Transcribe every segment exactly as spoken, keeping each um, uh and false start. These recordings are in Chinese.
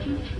支持。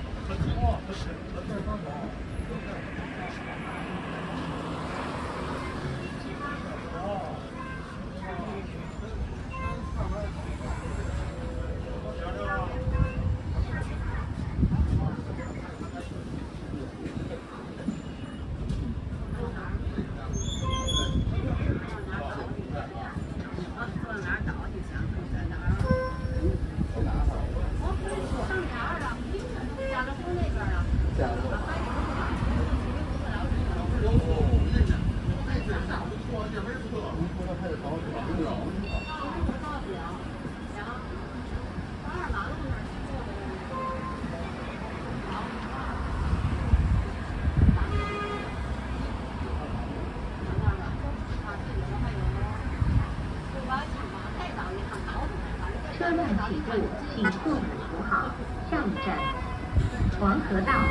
车辆起步，请错误扶好。下一站，黄河道。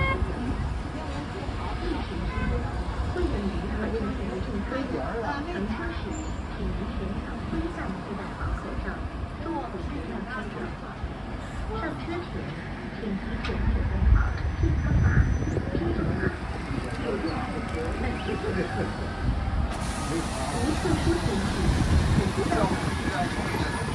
为了迎合城市的正规则，乘车时请您选好分散系带绑口罩，做好车辆安全。上车前，请提前准备好健康码、支付码、有用手机等基本设施。无特殊情形，请不要。